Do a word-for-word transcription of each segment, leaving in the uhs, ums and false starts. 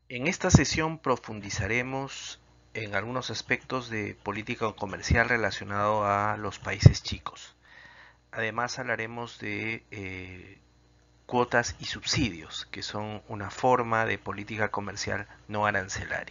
En esta sesión profundizaremos en algunos aspectos de política comercial relacionado a los países chicos. Además hablaremos de eh, cuotas y subsidios, que son una forma de política comercial no arancelaria.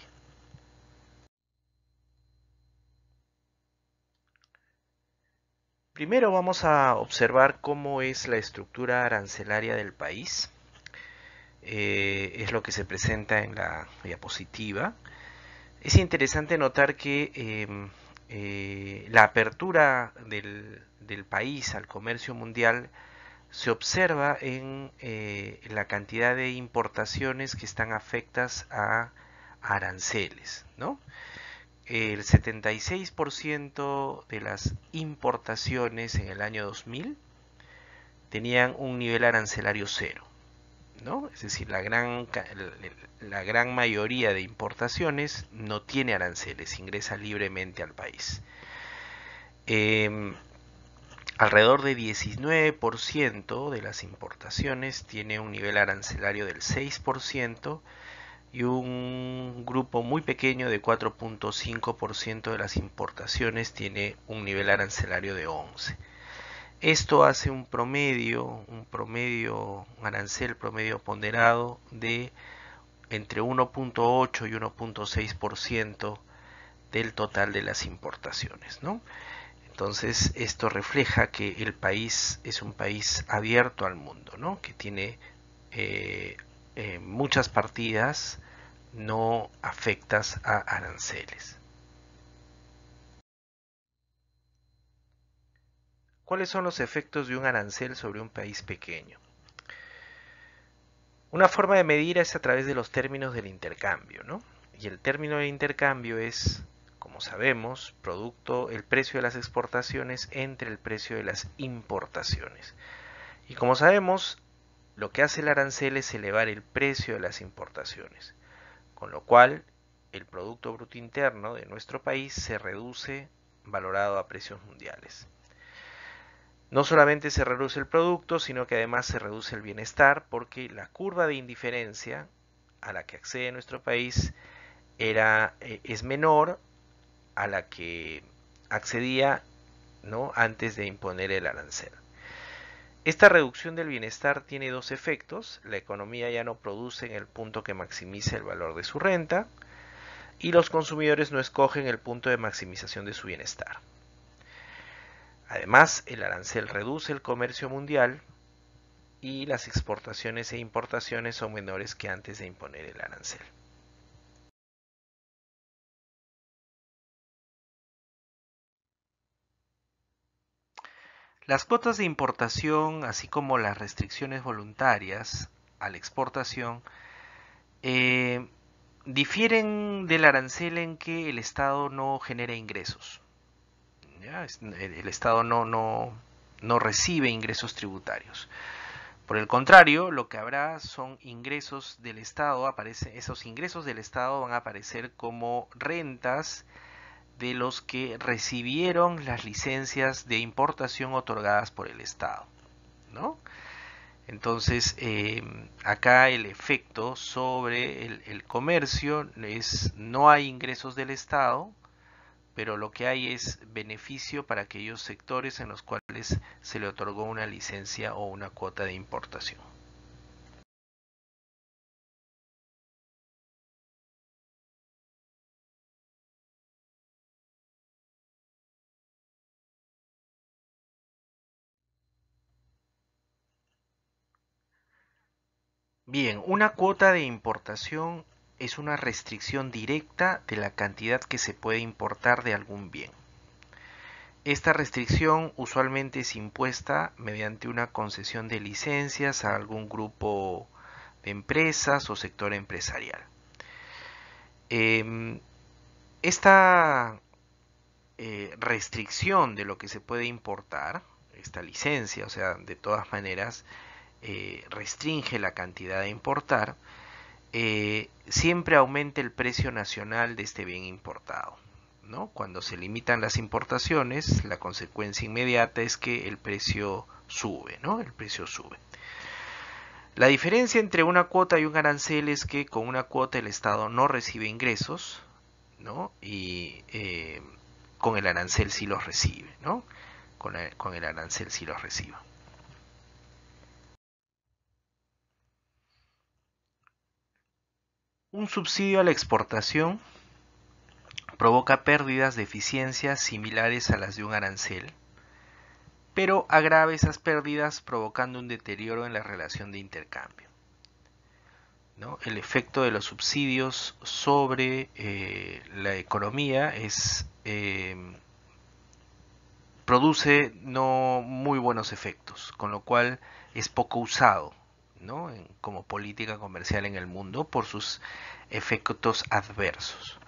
Primero vamos a observar cómo es la estructura arancelaria del país. Eh, es lo que se presenta en la diapositiva. Es interesante notar que eh, eh, la apertura del, del, país al comercio mundial se observa en eh, la cantidad de importaciones que están afectas a aranceles, ¿no? El setenta y seis por ciento de las importaciones en el año dos mil tenían un nivel arancelario cero, ¿no? Es decir, la gran, la gran mayoría de importaciones no tiene aranceles, ingresa libremente al país. Eh, alrededor de diecinueve por ciento de las importaciones tiene un nivel arancelario del seis por ciento y un grupo muy pequeño de cuatro punto cinco por ciento de las importaciones tiene un nivel arancelario de once por ciento. Esto hace un promedio, un promedio, un arancel promedio ponderado de entre uno punto ocho y uno punto seis por ciento del total de las importaciones, ¿no? Entonces esto refleja que el país es un país abierto al mundo, ¿no? Que tiene eh, eh, muchas partidas no afectas a aranceles. ¿Cuáles son los efectos de un arancel sobre un país pequeño? Una forma de medir es a través de los términos del intercambio, ¿no? Y el término de intercambio es, como sabemos, producto el precio de las exportaciones entre el precio de las importaciones. Y como sabemos, lo que hace el arancel es elevar el precio de las importaciones, con lo cual el Producto Bruto Interno de nuestro país se reduce valorado a precios mundiales. No solamente se reduce el producto, sino que además se reduce el bienestar, porque la curva de indiferencia a la que accede nuestro país era, eh, es menor a la que accedía, ¿no?, antes de imponer el arancel. Esta reducción del bienestar tiene dos efectos: la economía ya no produce en el punto que maximice el valor de su renta, y los consumidores no escogen el punto de maximización de su bienestar. Además, el arancel reduce el comercio mundial y las exportaciones e importaciones son menores que antes de imponer el arancel. Las cuotas de importación, así como las restricciones voluntarias a la exportación, eh, difieren del arancel en que el Estado no genera ingresos. ¿Ya? El Estado no, no, no recibe ingresos tributarios. Por el contrario, lo que habrá son ingresos del Estado, aparece, esos ingresos del Estado van a aparecer como rentas de los que recibieron las licencias de importación otorgadas por el Estado, ¿no? Entonces, eh, acá el efecto sobre el, el comercio es: no hay ingresos del Estado, pero lo que hay es beneficio para aquellos sectores en los cuales se le otorgó una licencia o una cuota de importación. Bien, una cuota de importación es una restricción directa de la cantidad que se puede importar de algún bien. Esta restricción usualmente es impuesta mediante una concesión de licencias a algún grupo de empresas o sector empresarial. Eh, esta eh, restricción de lo que se puede importar, esta licencia, o sea, de todas maneras, eh, restringe la cantidad de importar, eh, siempre aumenta el precio nacional de este bien importado, ¿no? Cuando se limitan las importaciones, la consecuencia inmediata es que el precio sube, ¿no? El precio sube. La diferencia entre una cuota y un arancel es que con una cuota el Estado no recibe ingresos, ¿no? Y eh, con el arancel sí los recibe, ¿no? Con, la, con el arancel sí los recibe. Un subsidio a la exportación provoca pérdidas de eficiencia similares a las de un arancel, pero agrava esas pérdidas provocando un deterioro en la relación de intercambio, ¿no? El efecto de los subsidios sobre eh, la economía es eh, produce no muy buenos efectos, con lo cual es poco usado, ¿no? En, como política comercial en el mundo por sus efectos adversos.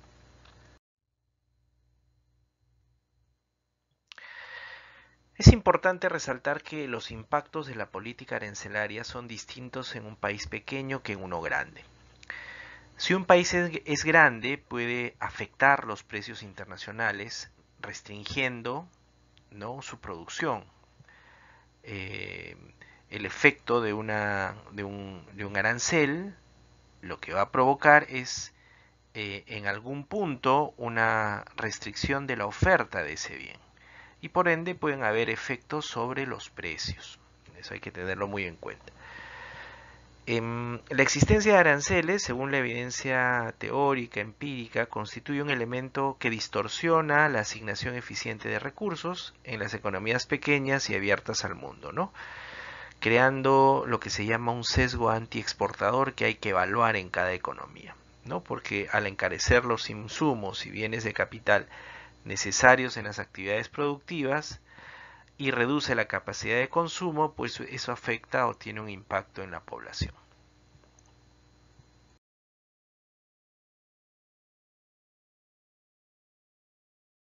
Es importante resaltar que los impactos de la política arancelaria son distintos en un país pequeño que en uno grande. Si un país es, es grande, puede afectar los precios internacionales restringiendo, ¿no?, su producción. Eh, el efecto de, una, de, un, de un arancel lo que va a provocar es eh, en algún punto una restricción de la oferta de ese bien y por ende pueden haber efectos sobre los precios. Eso hay que tenerlo muy en cuenta. Eh, la existencia de aranceles, según la evidencia teórica, empírica, constituye un elemento que distorsiona la asignación eficiente de recursos en las economías pequeñas y abiertas al mundo, ¿no?, creando lo que se llama un sesgo antiexportador que hay que evaluar en cada economía, ¿no? Porque al encarecer los insumos y bienes de capital necesarios en las actividades productivas y reduce la capacidad de consumo, pues eso afecta o tiene un impacto en la población.